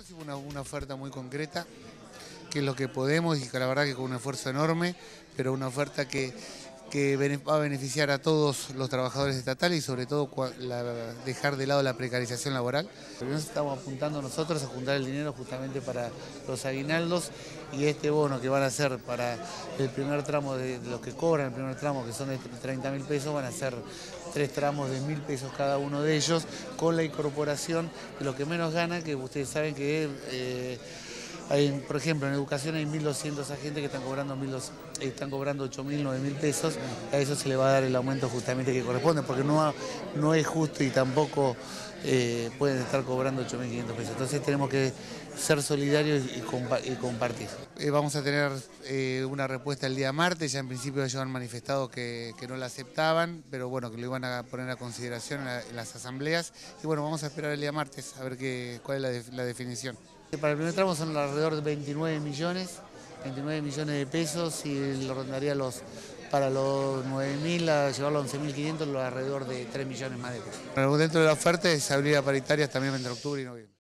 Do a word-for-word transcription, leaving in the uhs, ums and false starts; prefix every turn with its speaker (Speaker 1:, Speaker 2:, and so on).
Speaker 1: Una, una oferta muy concreta, que es lo que podemos y que la verdad que con un esfuerzo enorme, pero una oferta que, que va a beneficiar a todos los trabajadores estatales y sobre todo la, dejar de lado la precarización laboral. Nos estamos apuntando nosotros a juntar el dinero justamente para los aguinaldos y este bono que van a ser para el primer tramo de, de los que cobran el primer tramo, que son de treinta mil pesos, van a ser tres tramos de mil pesos cada uno de ellos, con la incorporación de lo que menos gana, que ustedes saben que eh, hay, por ejemplo, en educación hay mil doscientos agentes que están cobrando, están cobrando ocho mil, nueve mil pesos, a eso se le va a dar el aumento justamente que corresponde, porque no, no es justo y tampoco eh, pueden estar cobrando ocho mil quinientos pesos. Entonces tenemos que ser solidarios y, compa y compartir. Eh, vamos a tener eh, una respuesta el día martes, ya en principio ellos han manifestado que, que no la aceptaban, pero bueno, que lo iban a poner a consideración en, la, en las asambleas, y bueno, vamos a esperar el día martes a ver qué, cuál es la, de, la definición. Para el primer tramo son alrededor de veintinueve millones, veintinueve millones de pesos y lo rondaría los, para los nueve mil a llevarlo a once mil quinientos, alrededor de tres millones más de pesos. Pero dentro de la oferta es habilidad paritarias también entre octubre y noviembre.